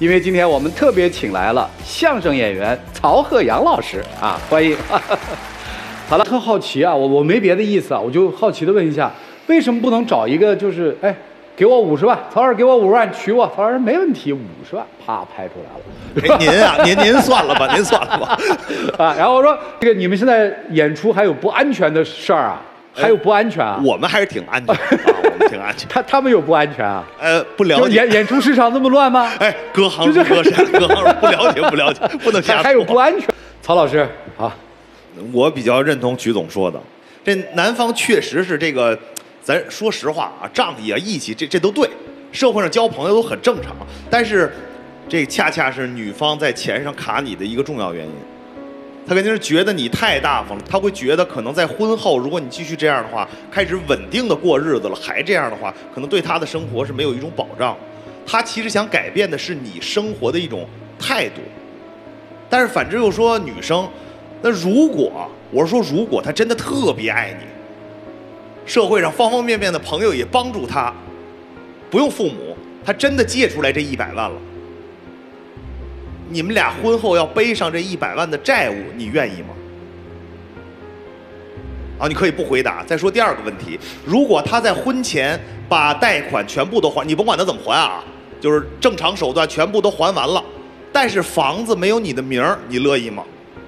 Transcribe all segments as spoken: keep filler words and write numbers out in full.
因为今天我们特别请来了相声演员曹鹤阳老师啊，欢迎。好了，特好奇啊，我我没别的意思啊，我就好奇的问一下，为什么不能找一个就是哎，给我五十万，曹老师给我五十万娶我，曹老师没问题，五十万啪拍出来了。哎，您啊，您您算了吧，您算了吧。 啊，然后我说这个你们现在演出还有不安全的事儿啊？还有不安全啊？ 我们还是挺安全的，啊、我们挺安全。 他他们有不安全啊？ 呃，不了解。 演演出市场那么乱吗？ 哎，隔行如隔山，隔行不了解，不了解，不能瞎说。 还有不安全？曹老师啊， 我比较认同曲总说的，这男方确实是这个，咱说实话啊，仗义啊、义气，这这都对，社会上交朋友都很正常。但是，这恰恰是女方在钱上卡你的一个重要原因。他肯定是觉得你太大方了，他会觉得可能在婚后，如果你继续这样的话，开始稳定的过日子了，还这样的话，可能对他的生活是没有一种保障。他其实想改变的是你生活的一种态度。但是反之又说女生，那如果我是说如果他真的特别爱你，社会上方方面面的朋友也帮助他，不用父母，他真的借出来这一百万了。你们俩婚后要背上这一百万的债务，你愿意吗？啊，你可以不回答。再说第二个问题，如果他在婚前把贷款全部都还，你甭管他怎么还啊，就是正常手段全部都还完了，但是房子没有你的名儿，你乐意吗？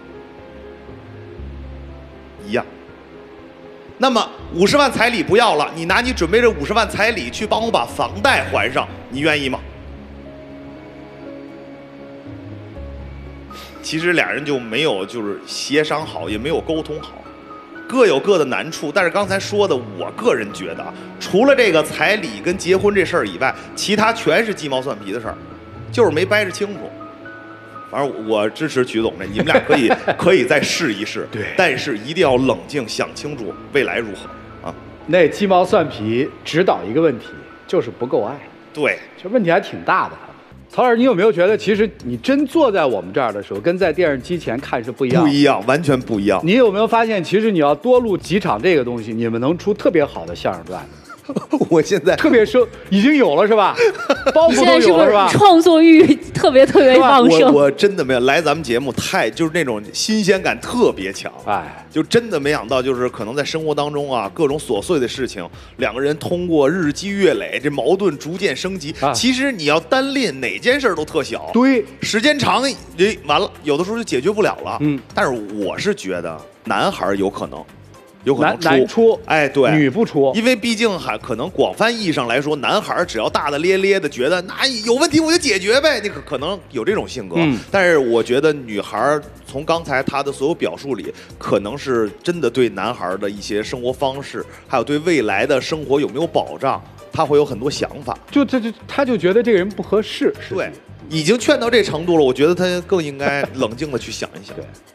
一样。那么五十万彩礼不要了，你拿你准备这五十万彩礼去帮我把房贷还上，你愿意吗？其实俩人就没有就是协商好，也没有沟通好，各有各的难处。但是刚才说的，我个人觉得，除了这个彩礼跟结婚这事儿以外，其他全是鸡毛蒜皮的事儿，就是没掰扯清楚。反正我支持曲总这，你们俩可以可以再试一试， 对， 但是一定要冷静想清楚未来如何啊。 那鸡毛蒜皮指导一个问题，就是不够爱。 对， 这问题还挺大的。曹老师，你有没有觉得，其实你真坐在我们这儿的时候，跟在电视机前看是不一样？ 不一样，完全不一样。 你有没有发现，其实你要多录几场这个东西，你们能出特别好的相声段子？ 我现在特别收，已经有了是吧？包袱都有了是吧？ 创作欲特别特别旺盛。 我我真的没有来咱们节目太就是那种新鲜感特别强， 哎， 就真的没想到，就是可能在生活当中啊，各种琐碎的事情，两个人通过日积月累，这矛盾逐渐升级。啊、其实你要单练哪件事都特小， 对， 时间长，哎，完了，有的时候就解决不了了。 嗯， 但是我是觉得男孩有可能。有可能出男出， 哎，对， 女不出， 因为毕竟还可能广泛意义上来说，男孩只要大大咧咧的，觉得那有问题我就解决呗，你可可能有这种性格。嗯，但是我觉得女孩从刚才她的所有表述里，可能是真的对男孩的一些生活方式，还有对未来的生活有没有保障，她会有很多想法。 就这就她就觉得这个人不合适， 对，已经劝到这程度了，我觉得她更应该冷静的去想一想。 对。